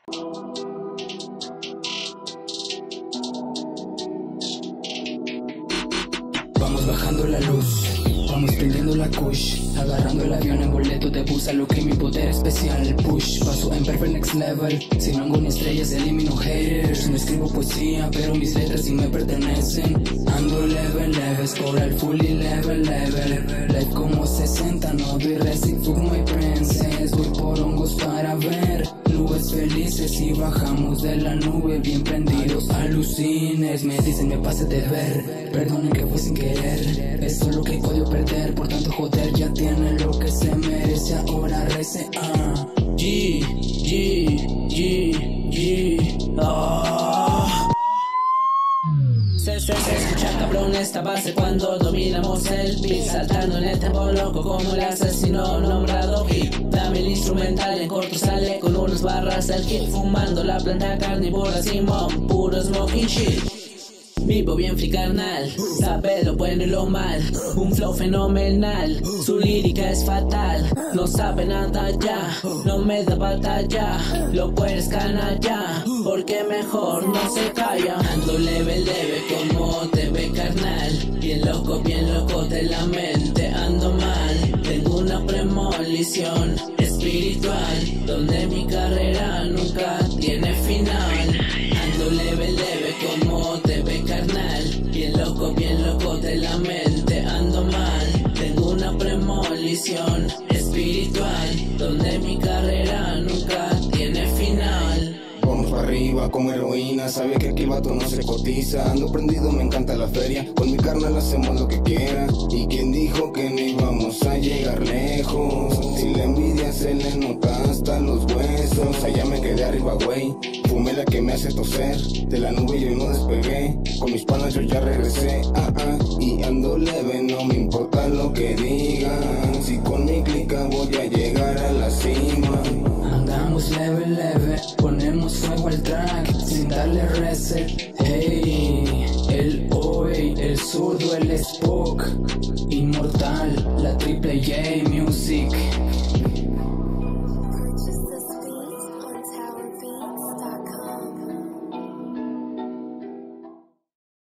Vamos bajando la luz, vamos prendiendo la kush, agarrando el avión en boleto de bus, a lo que mi poder especial push. Paso en perfect next level, si no hago ni estrellas elimino haters. No escribo poesía, pero mis letras sí me pertenecen. Ando leve, score al full y level. Life como 60, no doy racing, fuck my princess. Voy por hongos para ver nubes felices y bajamos de la nube bien prendidos. Alucines, me dicen me pasé de ver, perdonen que fue sin querer. Es solo que odio perder, por tanto joder ya tiene lo que se merece. Ahora rece Se escucha cabrón esta base cuando dominamos el beat, saltando en el tempo loco como el asesino nombrado hit. Dame el instrumental en corto, sale con unas barras del hit, fumando la planta carnívora Simón, puro smoking shit. Vivo bien free carnal, sabe lo bueno y lo mal, un flow fenomenal, su lírica es fatal, no sabe nada ya, no me da batalla, lo puedes canalla, porque mejor no se calla. Ando leve como te ve carnal, bien loco de la mente, ando mal, tengo una premonición espiritual, donde mi carrera nunca tiene final. Ando leve como te ve carnal, bien loco de la mente, ando mal, tengo una premonición espiritual, donde mi carrera nunca tiene final. Vamos para arriba como heroína, sabe que aquí el vato no se cotiza. Ando prendido, me encanta la feria, con mi carnal hacemos lo que quiera. ¿Y quién dijo que no íbamos a llegar lejos? Si la envidia se le nota hasta los huesos. Allá me quedé arriba, güey, fumé la que me hace toser. De la nube yo no despegué, con mis panas yo ya regresé. Y ando leve, no me importa lo que digan. Si con mi clica voy a llegar a la cima. Andamos leve, ponemos fuego al track sin darle reset. Hey, el OE, el zurdo, el Spock, inmortal, la triple J Music.